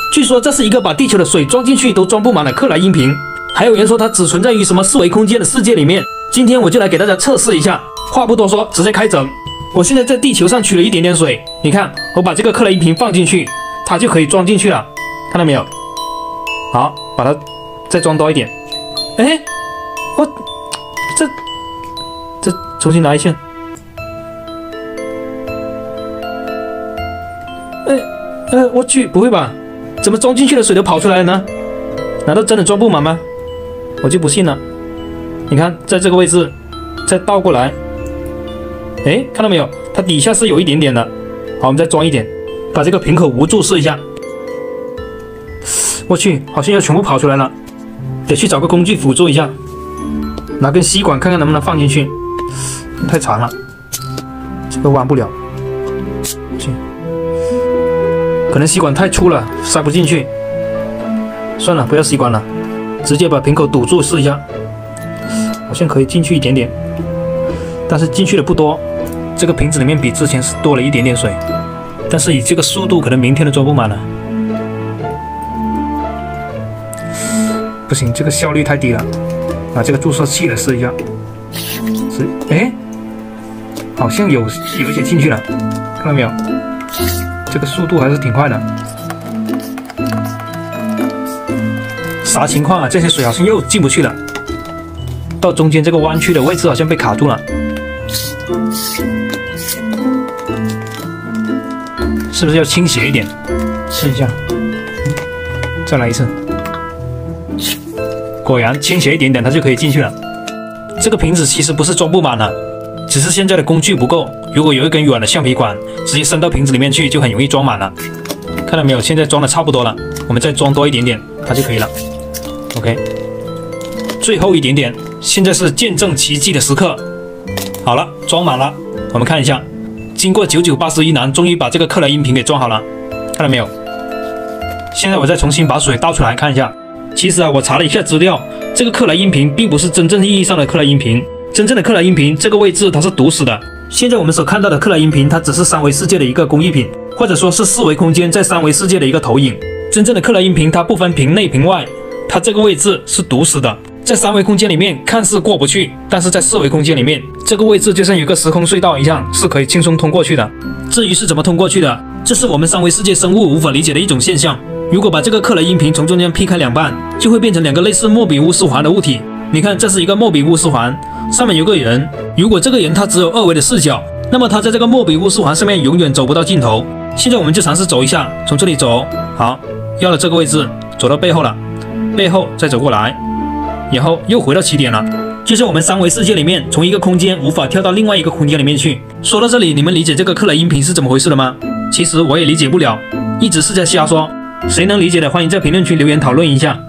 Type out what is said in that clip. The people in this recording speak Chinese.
据说这是一个把地球的水装进去都装不满的克莱因瓶，还有人说它只存在于什么四维空间的世界里面。今天我就来给大家测试一下。话不多说，直接开整。我现在在地球上取了一点点水，你看，我把这个克莱因瓶放进去，它就可以装进去了，看到没有？好，把它再装多一点。哎，我这重新来一下。我去，不会吧？怎么装进去的水都跑出来了呢？难道真的装不满吗？我就不信了。你看，在这个位置，再倒过来，哎，看到没有？它底下是有一点点的。好，我们再装一点，把这个瓶口捂住试一下。我去，好像要全部跑出来了，得去找个工具辅助一下，拿根吸管看看能不能放进去。太长了，这个弯不了。去，可能吸管太粗了，塞不进去。算了，不要吸管了，直接把瓶口堵住试一下。好像可以进去一点点，但是进去的不多。这个瓶子里面比之前是多了一点点水，但是以这个速度，可能明天都装不满了。不行，这个效率太低了。拿这个注射器来试一下。哎，好像有一些进去了，看到没有？这个速度还是挺快的。啥情况啊？这些水好像又进不去了。到中间这个弯曲的位置好像被卡住了，是不是要倾斜一点？试一下，再来一次。果然倾斜一点点，它就可以进去了。这个瓶子其实不是装不满了，只是现在的工具不够。如果有一根软的橡皮管，直接伸到瓶子里面去，就很容易装满了。看到没有？现在装的差不多了，我们再装多一点点，它就可以了。OK， 最后一点点，现在是见证奇迹的时刻。好了，装满了。我们看一下，经过9981难，终于把这个克莱因瓶给装好了，看到没有？现在我再重新把水倒出来看一下。其实啊，我查了一下资料，这个克莱因瓶并不是真正意义上的克莱因瓶。真正的克莱因瓶这个位置它是堵死的。现在我们所看到的克莱因瓶，它只是三维世界的一个工艺品，或者说是四维空间在三维世界的一个投影。真正的克莱因瓶它不分瓶内瓶外，它这个位置是堵死的。在三维空间里面看似过不去，但是在四维空间里面，这个位置就像有个时空隧道一样，是可以轻松通过去的。至于是怎么通过去的，这是我们三维世界生物无法理解的一种现象。如果把这个克莱因瓶从中间劈开两半，就会变成两个类似莫比乌斯环的物体。你看，这是一个莫比乌斯环，上面有个人。如果这个人他只有2维的视角，那么他在这个莫比乌斯环上面永远走不到尽头。现在我们就尝试走一下，从这里走，好，要了这个位置，走到背后了，背后再走过来，然后又回到起点了。就是我们三维世界里面，从一个空间无法跳到另外一个空间里面去。说到这里，你们理解这个克莱因瓶是怎么回事了吗？其实我也理解不了，一直是在瞎说。谁能理解的，欢迎在评论区留言讨论一下。